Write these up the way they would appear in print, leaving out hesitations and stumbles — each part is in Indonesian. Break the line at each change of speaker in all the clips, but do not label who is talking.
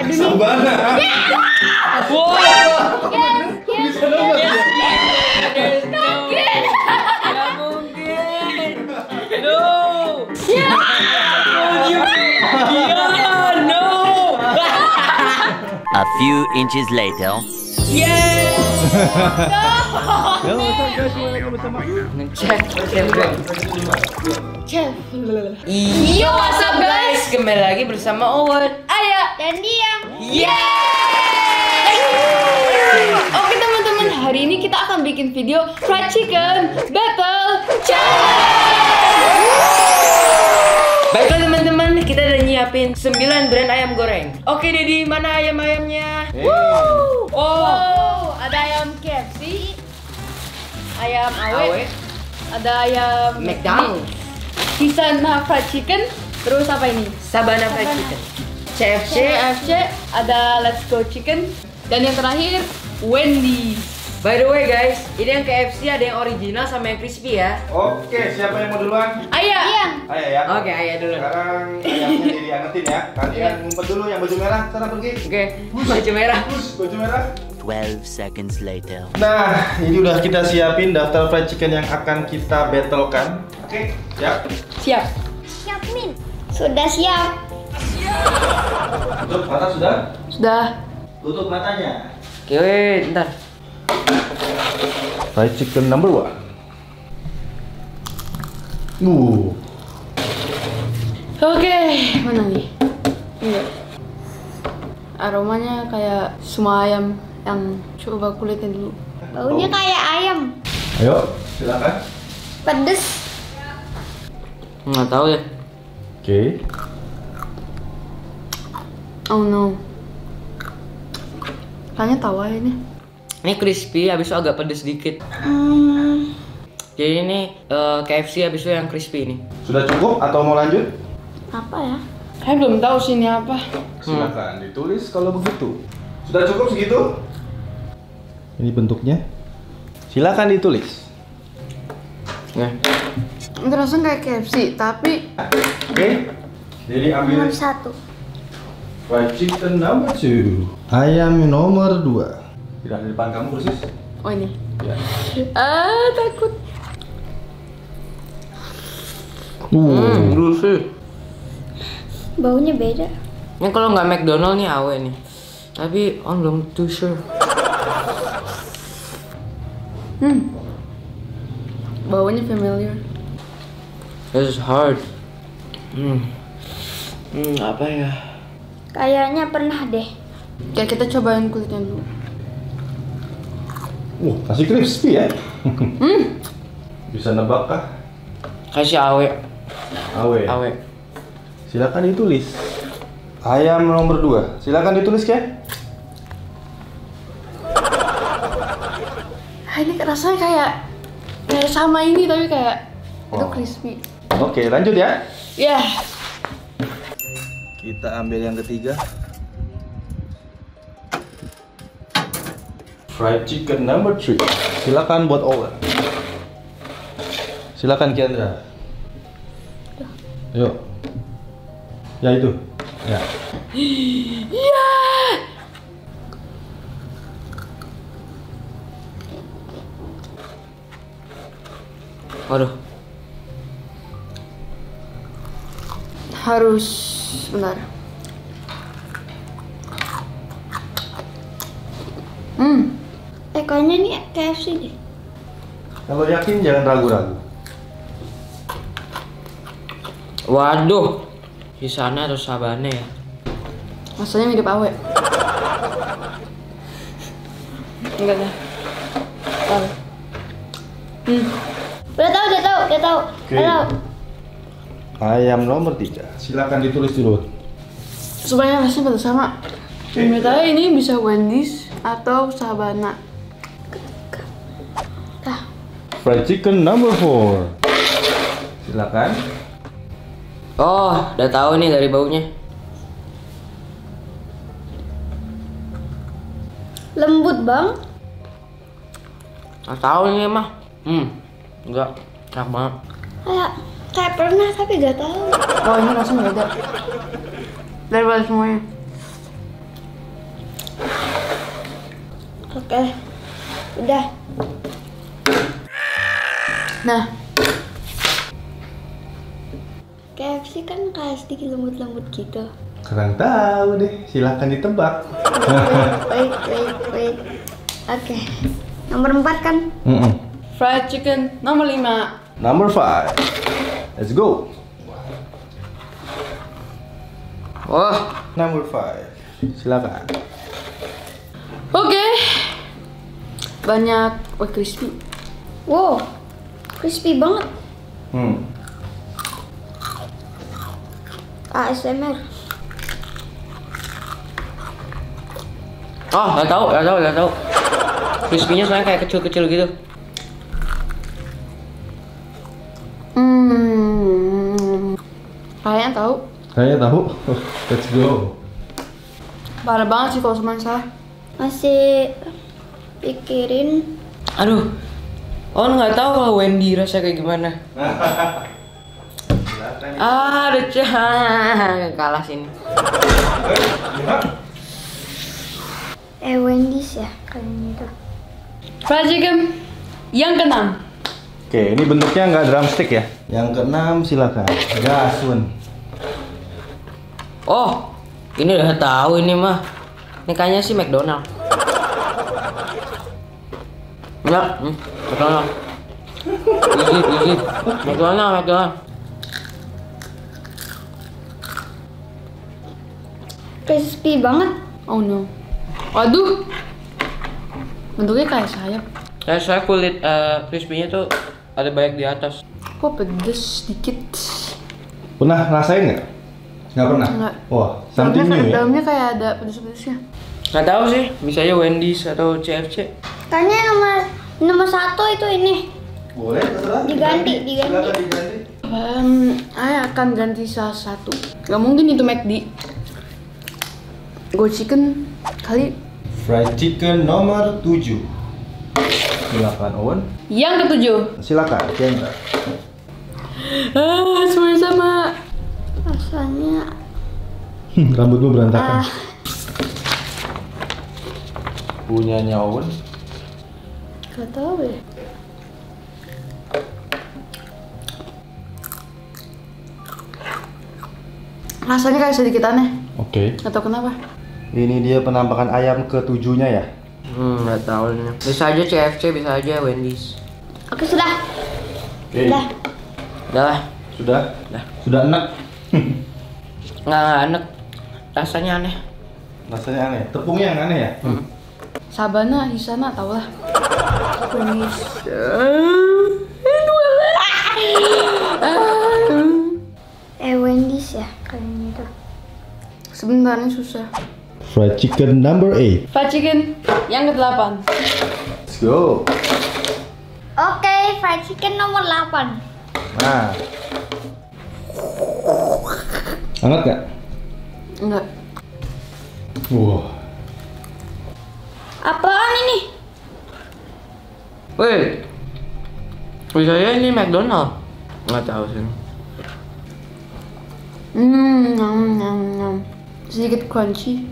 Sabana.
Wow.
Bisa nembak ya?
Nggak mungkin. No.
Ya.
No.
A few inches later.
Yes.
Ya, guys, semuanya bersama.
Ngecek.
Chef.
Iya, what's up guys? Kembali lagi bersama Owen.
Ayo dan diam.
Oke teman-teman, hari ini kita akan bikin video fried chicken battle challenge. Baiklah teman-teman, kita udah nyiapin 9 brand ayam goreng. Oke Dedi, mana ayam-ayamnya?
Oh, ada ayam KFC, ayam awe, ada ayam
McDonald's,
Kisana fried chicken, terus apa ini?
Sabana fried chicken, CFC,
CFC, ada Let's Go Chicken, dan yang terakhir Wendy's.
By the way guys, ini yang KFC ada yang original sama yang crispy ya.
Oke, siapa yang mau duluan?
Ayam.
Ayah ya.
Oke, ayah dulu.
Sekarang ayamnya diangetin ya. Kalian ngumpet dulu yang baju merah, sana pergi.
Oke, baju merah.
Push, baju merah.
12 seconds later.
Nah, ini udah kita siapin daftar fried chicken yang akan kita battlekan. Oke, siap.
Siap.
Siap, Min. Sudah siap.
Tutup mata sudah?
Sudah.
Tutup matanya.
Oke, wait, ntar.
Fried chicken number 1.
Oke, mana nih? Ini. Aromanya kayak semua ayam yang coba kulitnya dulu.
Baunya kayak ayam.
Ayo, silakan.
Pedes.
Nggak tahu ya.
Oke.
Oh no. Kayaknya tawa ini.
Ini crispy, habis itu agak pedes dikit. Jadi ini KFC, habis itu yang crispy ini.
Sudah cukup atau mau lanjut?
Apa ya?
Saya belum tahu sih ini apa.
Silakan ditulis kalau begitu. Sudah cukup segitu? Ini bentuknya. Silakan ditulis.
Ya.
Ini rasanya kayak KFC, tapi
Oke. Jadi ambil
Nomor 1.
fried chicken number 2. Ayam nomor 2. Tidak di depan kamu persis.
oh ini.
Ya.
Takut.
Juicy.
Baunya beda.
Ini kalau nggak McDonald nih awe nih. Tapi on belum too sure.
Baunya familiar.
This is hard. Apa ya?
Kayaknya pernah deh.
Kayak kita cobain kulitnya dulu.
Masih crispy ya? Bisa nebak kah?
Kasih awe.
Awe.
Awe.
Silakan ditulis. Ayam nomor 2. Silakan ditulis ya.
Ini rasanya kayak sama ini tapi kayak itu crispy.
Oke, lanjut ya.
Ya.
Kita ambil yang ketiga. Fried chicken number 3. Silakan buat Owen. Silakan Kendra. Yuk. Ya itu. Ya.
Ya.
Waduh.
Harus bentar.
Kayaknya ini KFC deh.
Kalau yakin jangan ragu-ragu.
Waduh. Di sana atau Sabana ya?
Rasanya mirip awe. Enggak dah. Tahu.
Udah tahu.
Oke.
Udah tahu.
Ayam nomor 3. Silakan ditulis dulu.
Supaya rasanya pada sama. Menurut saya ini bisa Wendy's atau Sabana.
Fried chicken number 4. Silakan.
Oh, udah tahu nih dari baunya.
Lembut, Bang.
Nggak tahu ini mah. Enggak. Enak banget.
Kayak pernah tapi gak tahu.
Oh ini rasanya beda daripada semuanya.
Oke. Udah.
Nah,
KFC kan kayak sedikit lembut-lembut gitu.
Kurang tahu deh, silahkan ditebak.
Wait. Oke. Nomor 4 kan?
fried chicken nomor 5.
Number 5. Let's go.
Wah,
Number 5. Silakan.
Oke. Banyak crispy.
Wow. Crispy banget. ASMR.
oh nggak tahu. Crispy-nya soalnya kayak kecil-kecil gitu.
Kayaknya tahu.
Kayaknya tahu. Let's go.
Parah banget sih kalau cuma salah.
Masih pikirin.
Aduh, oh nggak tahu kalau Wendy rasanya kayak gimana. Ada kalah sini.
Wendy's ya kayaknya itu.
Fried chicken yang ke-6.
Oke, ini bentuknya nggak drumstick ya. Yang ke-6 silakan. Gasun.
Oh, ini udah tahu ini mah. Ini kayaknya sih McDonald. Enggak, McDonald. Easy. McDonald.
Crispy banget.
Oh no. Waduh. Bentuknya kayak sayap.
Saya kulit crispy-nya tuh ada banyak di atas.
Kok pedes sedikit.
Pernah rasain nggak? Nggak pernah?
Nggak.
Wah, something new ya?
Dalamnya kayak ada pedes-pedesnya.
Nggak tahu sih, bisa aja Wendy's atau CFC.
Kayaknya nomor 1 itu ini.
Boleh, terserah.
Diganti.
Silakan diganti.
Saya akan ganti salah satu. Gak mungkin itu McD. Go chicken kali.
Fried chicken nomor 7. Silakan Owen.
Yang ke-7.
Silakan Kendra.
Semuanya sama.
Rasanya
Rambutmu berantakan. Punyanya Owen.
gak tahu ya.
Rasanya kayak sedikit aneh.
Oke.
Gak tau kenapa.
Ini dia penampakan ayam ke-7-nya ya.
Nggak tahu ini. Bisa aja CFC, bisa aja Wendy's.
Oke sudah.
Oke.
Udah.
Udah lah,
Sudah?
Dah.
Sudah enak.
nggak enak. Rasanya aneh.
Rasanya aneh. Tepungnya yang aneh ya?
Sabana, Hisana, tau lah.
Wendy's ya kayaknya itu.
Sebentar, ini susah.
Fried chicken number 8.
Fried chicken yang ke-8.
Let's go.
Oke, fried chicken nomor 8.
Nah. Hangat gak?
Enggak.
Wah.
Apaan ini?
Wait, bisa aja ini McDonald. Nggak tahu sih.
Nyam. Sedikit crunchy.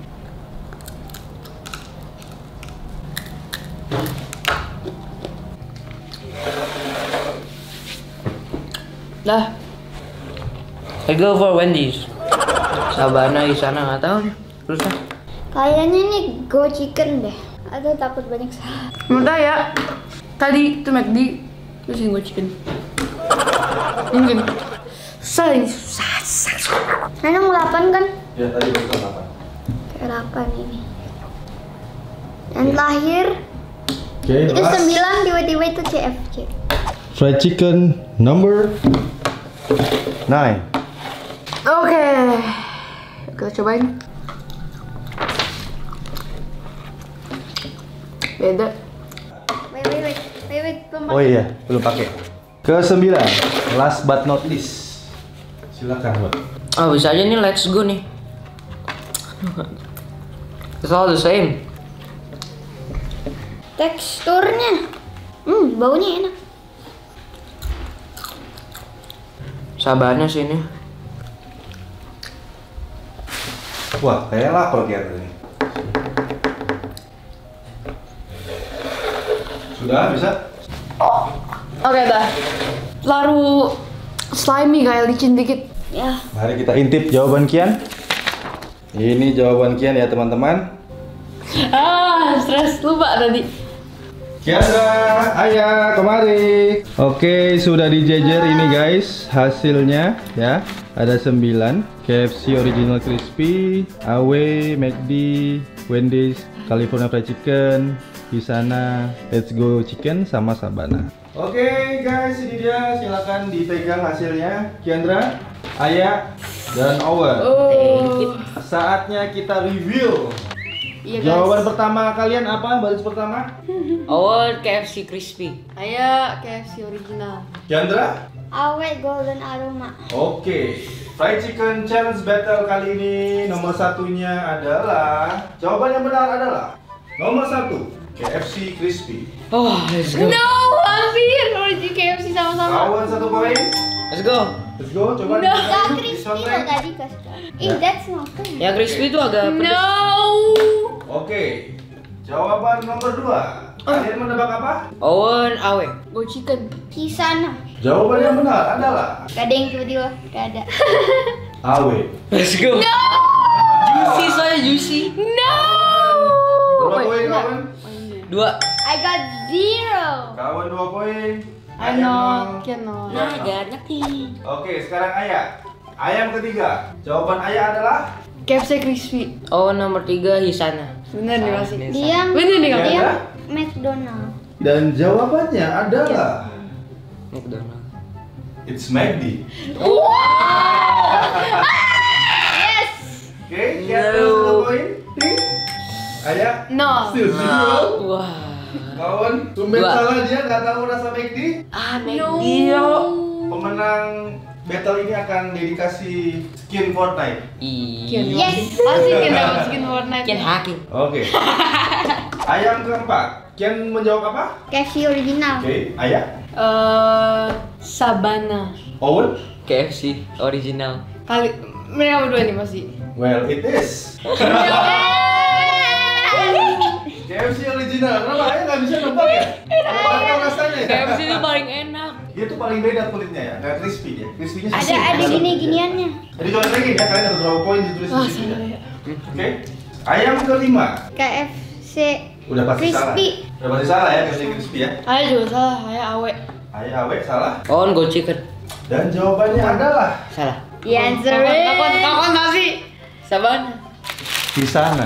Dah.
I go for Wendy's. Sabana di sana nggak tahu nih. Susah.
Kayaknya ini go chicken deh. Aduh takut banyak salah.
Menurut saya tadi itu McD, terus yang gue chicken. Mungkin susah.
Ini nomor 8 kan?
Ya tadi baru 8.
Kayak 8 ini. Yang terakhir
Oke,
itu
last.
9 tiba-tiba itu CFC.
Fried chicken number 9.
Oke. Kita cobain. Beda.
Wait, belum
Oh iya, belum pakai. Ke-9, last but not least. Silakan, Bang.
Oh bisa aja nih, let's go nih. It's all the same.
teksturnya. Baunya enak.
Sabana sih ini.
Wah, kayaknya lapar kayak ini. Sudah bisa?
Oke dah. Lalu slimy kayak licin dikit.
Ya.
Mari kita intip jawaban Kian. Ini jawaban Kian ya teman-teman.
Stres lupa tadi.
Kiandra, ayah kemari. Oke, sudah dijejer ini guys hasilnya ya. Ada 9 KFC Original Crispy, AW, McD, Wendy's, California Fried Chicken, Hisana, Let's Go Chicken, sama Sabana. Oke guys, ini dia. Silakan dipegang hasilnya, Kiandra, Ayah, dan Owen. Saatnya kita review.
Iya,
Jawaban pertama kalian apa? Baris pertama?
Owen KFC Crispy.
Ayah KFC original.
Kiandra?
Awet golden aroma.
Oke, Fried Chicken Challenge Battle kali ini nomor satunya adalah, jawaban yang benar adalah nomor 1 KFC Crispy.
Oh, let's go.
No, hampir origin KFC sama-sama.
Kawan 1 poin.
Let's go.
Let's go, coba.
Gak crispy loh tadi kasih. That's not fair.
Yang crispy itu agak pedas.
No.
Oke, jawaban nomor 2. Kalian menebak apa?
Owen AW.
Go chicken.
Hisana.
Jawaban yang benar adalah
Gak ada yang tiba-tiba. Gak ada.
AW.
Let's go. Juicy soalnya juicy.
No.
Berapa poin kawan?
2.
I got 0.
Kawan 2 poin.
I
Ayam
know.
nol.
Kian no.
Nah, banyak nih.
Oke, sekarang Ayah. Ayam ketiga. Jawaban Ayah adalah
KFC crispy.
Owen nomor 3 Hisana.
Bener nih masih.
Dia
Bener nih kamu.
Kiandra?
dia McDonald.
Dan jawabannya adalah
McDonald.
It's McD.
Yes.
Oke, Kiandra 1 poin. Ayah
No.
still 0.
Wah.
Kawan, tumben
2.
salah dia nggak tahu rasa McD.
McD yo.
Pemenang battle ini akan dedikasi skin Fortnite.
Kian.
Yes.
Pasti Kian dapat skin Fortnite.
Kian hacking.
Oke. Ayam keempat. Kian menjawab apa?
KFC original.
Oke, Ayah.
Sabana.
Owen.
KFC original.
Kali mereka berdua nih masih.
Well, it is. KFC original. Kenapa Ayah nggak bisa nebak ya? Apa rasanya ya?
KFC itu paling enak.
Dia tuh paling beda kulitnya ya, nggak crispy ya. Crispy-nya
Ada gini-giniannya.
Jadi coba lagi ya, kalian ada berapa poin ditulis di sini
salah
ya.
ya.
Oke. Ayam kelima.
KFC
Udah pasti
crispy.
salah. Udah pasti salah ya, KFC crispy ya.
Ayah juga salah. Ayah awe.
Ayah Awe salah.
Owen go chicken.
Dan jawabannya adalah
Salah.
The answer is
Kapan masih?
Sabana.
di sana.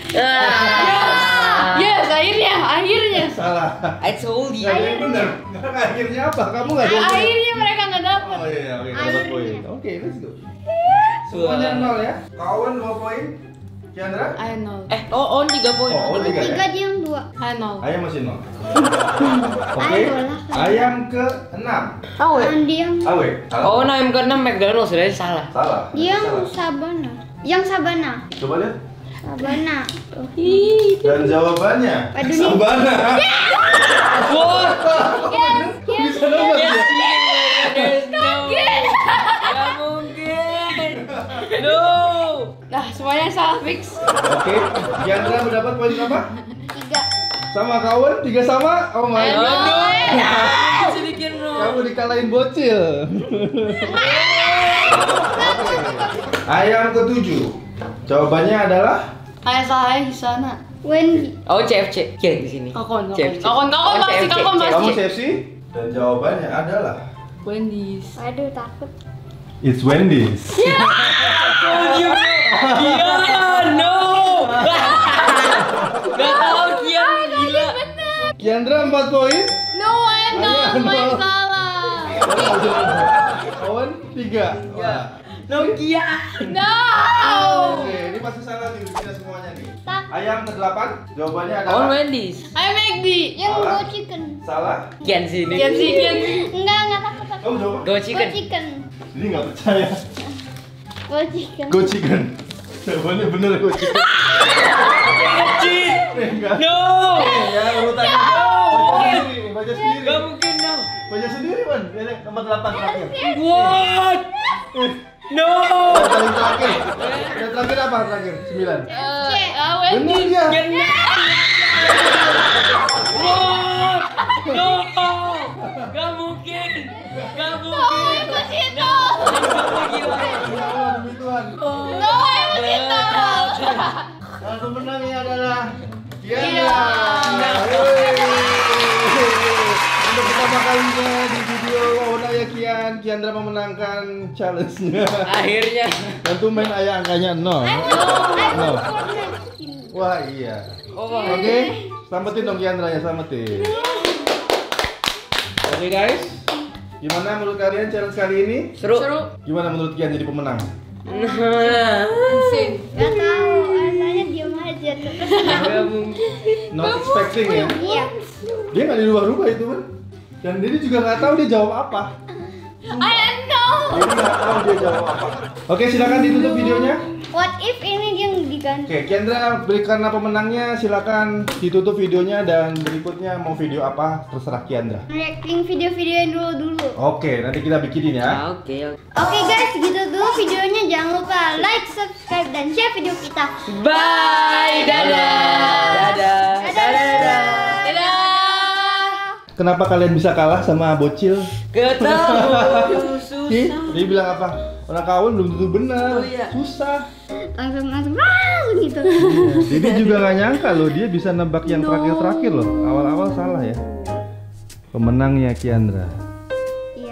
Yes, akhirnya.
Salah.
I told you.
Nggak ada yang benar. Akhirnya apa? Kamu nggak jawab.
Akhirnya mereka nggak dapat.
Oh iya, oke, dapat poin. Oke, let's go. Semuanya 0 ya. Kawan 2 poin. Kiandra?
I know.
Owen 3 poin.
Oh, 3 ya.
3 dia yang 2.
I know.
Ayam masih 0. Oke.
Ayo lah.
Ayam ke-6.
Awe.
Dia yang
Awe. Salah.
Owen ayam ke-6 McDonald's sudah salah.
Salah.
dia yang
Salah.
Sabana. Yang Sabana.
Coba lihat.
Sabana. Tuh.
Dan jawabannya
Aduh, nih.
Sabana.
Wah.
Bisa dapat ya?
Gak mungkin. No.
Nah, semuanya salah fix.
Oke. Kiandra mendapat poin berapa?
3.
Sama kawan, 3 sama. Oh my god.
Sedikit no.
Kamu dikalahin bocil. Ayam ke-7. Jawabannya adalah
Ayah salah di sana.
Wendy.
Oh CFC. Kian di sini.
Kakon
CFC.
pasti.
kamu CFC dan jawabannya adalah
Wendy's.
Aduh takut.
It's Wendy's.
Iya, no. Gak tau Kian gila.
Kiandra 4 poin.
No, I know.
Ayah,
Main
no.
salah.
Owen 3. Wah.
No Kian.
No.
Oke, ini pasti salah nih kita semuanya nih.
Tak.
Ayam ke-8. Jawabannya
Owen
adalah
Wendy's.
I make the.
Yang
Salah.
go chicken.
salah.
Kian sini.
Kian sih.
Enggak takut.
Kamu jawab apa?
Go
Go
chicken.
chicken.
Ini nggak percaya.
Go chicken.
Go chicken. Jawabannya bener go chicken. Enggak.
No.
Ya, urutannya. Baca sendiri, baca sendiri.
Gak mungkin no.
Baca sendiri, Wan. Ini nomor 8 terakhir.
What? No.
Yang paling terakhir. Yang terakhir apa terakhir? 9. Bener
Wendy's.
dia.
What?
pemenangnya adalah Kiandra.
Iya.
Untuk pertama kalinya di video Onaya Kiandra memenangkan challenge-nya.
Akhirnya.
Dan tumben ayah angkanya 0. No. Wah iya. Oke, selamatin dong Kiandra ya, selamatin. Oke guys, gimana menurut kalian challenge kali ini?
Seru.
Gimana menurut Kian jadi pemenang?
Gak tahu, rasanya diem aja terus.
Gak mungkin.
Not expecting ya?
Iya.
Dia nggak dirubah-rubah itu kan? Dan dia juga nggak tahu dia jawab apa.
I know.
Dia nggak tahu dia jawab apa. Oke, silakan ditutup videonya.
What if ini yang diganti?
Oke, Kiandra berikan pemenangnya, silakan ditutup videonya dan berikutnya mau video apa terserah Kiandra.
Reacting video-video yang dulu.
Oke, nanti kita bikinin ya.
Oke.
Oke guys, gitu dulu videonya. Jangan lupa like, subscribe, dan share video kita.
Bye. Dadah. Dadah.
Kenapa kalian bisa kalah sama bocil?
Ketahu
Ih,
susah.
dia bilang apa? Orang kawan belum tentu benar.
Oh, iya.
Susah.
Langsung gitu.
Jadi juga nggak nyangka loh dia bisa nebak yang terakhir-terakhir loh. Awal-awal salah ya. Pemenangnya Kiandra.
Iya.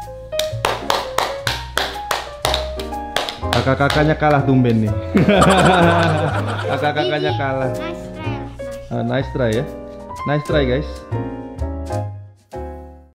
Kakak-kakaknya kalah tumben nih. Kakak-kakaknya kalah.
Nice try.
Nice try ya. Nice try guys.